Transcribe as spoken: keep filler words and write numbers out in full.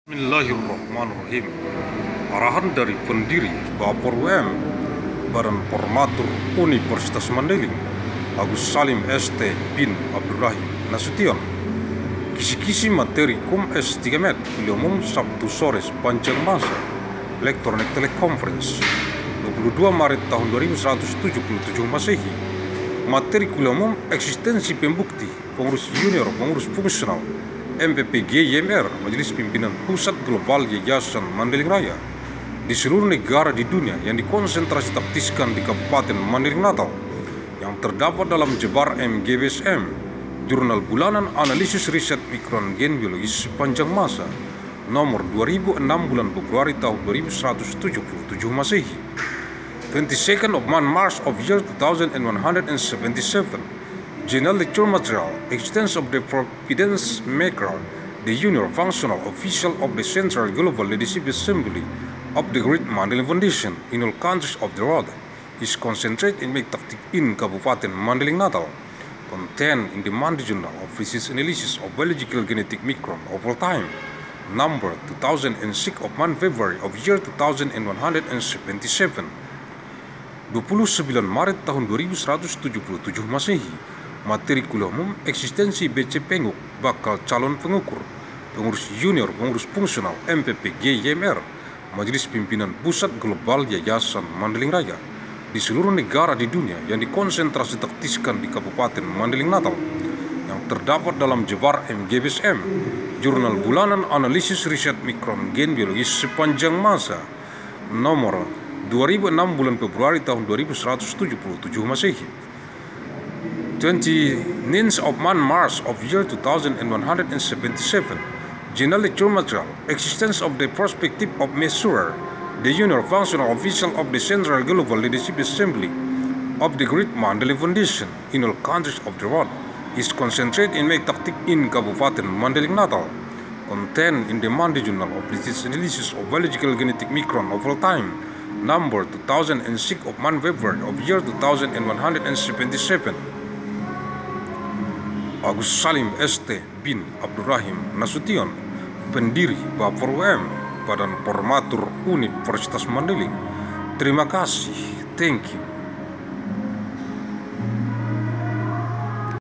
Bismillahirrahmanirrahim. Arahan dari Pendiri Bafor U M, Badan Formatur Universitas Mandailing, Agussalim S T bin Abdur Rahim, Nasution. Kisi-kisi materi kum S tiga Met Kuliah Umum Sabtu sore Sepanjang Masa. Elektronik Teleconference dua puluh dua Maret tahun dua ribu seratus tujuh puluh tujuh Masehi. Materi Kuliah Umum Eksistensi Pembukti, Pengurus Yunior, Pengurus Fungsional M P P J B A R Majelis Pimpinan Pusat Global Yayasan Mandailing Raya di seluruh negara di dunia yang dikonsentrasitaktiskan di Kabupaten Mandailing Natal, yang terdapat dalam J B A R M G B S M, Jurnal Bulanan Analisis Riset Mikron Gen Biologis Sepanjang Masa, nomor dua ribu enam bulan Februari tahun dua ribu seratus tujuh puluh tujuh Masehi. twenty-second of March of year two thousand one hundred seventy-seven. General lecture material, Eksistensi of the Providence Maker, the Junior Functional Official of the Central Global Leadership Assembly of the Great Mandailing Foundation in all countries of the world, is concentrated in make tactic in Kabupaten Mandailing Natal, contained in the Monday Journal of Research Analysis of Biological Genetic Micron of all time, number two thousand six of February of year two thousand one hundred seventy-seven. dua puluh sembilan Maret tahun dua ribu seratus tujuh puluh tujuh Masehi. Materi Kuliah Umum Eksistensi B C Penguk Bakal Calon Pengukur, Pengurus Yunior, Pengurus Fungsional M P P J B A R Majelis Pimpinan Pusat Global Yayasan Mandailing Raya di seluruh negara di dunia yang dikonsentrasitaktiskan di Kabupaten Mandailing Natal, yang terdapat dalam J B A R M G B S M, Jurnal Bulanan Analisis Riset Mikron Gen Biologis Sepanjang Masa, nomor dua ribu enam bulan Februari tahun dua ribu seratus tujuh puluh tujuh Masehi. twenty-ninth of March of year two thousand one hundred seventy-seven. General lecture material, Existence of the Perspective of Measurer, the Junior Functional Official of the Central Global Leadership Assembly of the Great Mandailing Foundation in all countries of the world, is concentrated in make tactic in Kabupaten Mandailing Natal, contained in the Monday Journal of Research Analysis of Biological Genetic Micron of all time, number two thousand six of February of year two thousand one hundred seventy-seven. Agussalim S T bin Abdur Rahim, Nasution. Pendiri Bafor U M, Badan Formatur Universitas Mandailing. Terima kasih. Thank you.